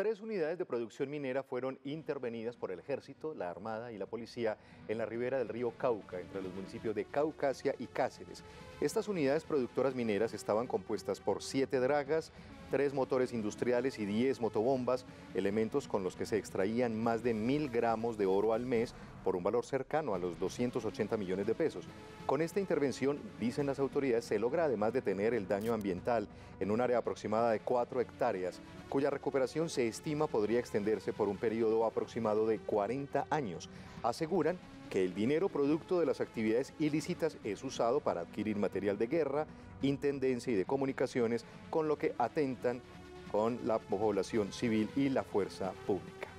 3 unidades de producción minera fueron intervenidas por el Ejército, la Armada y la Policía en la ribera del río Cauca, entre los municipios de Caucasia y Cáceres. Estas unidades productoras mineras estaban compuestas por 7 dragas, 3 motores industriales y 10 motobombas, elementos con los que se extraían más de 1.000 gramos de oro al mes por un valor cercano a los 280 millones de pesos. Con esta intervención, dicen las autoridades, se logra además detener el daño ambiental en un área aproximada de 4 hectáreas, cuya recuperación se estima podría extenderse por un periodo aproximado de 40 años. Aseguran que el dinero producto de las actividades ilícitas es usado para adquirir material de guerra, intendencia y de comunicaciones, con lo que atentan con la población civil y la fuerza pública.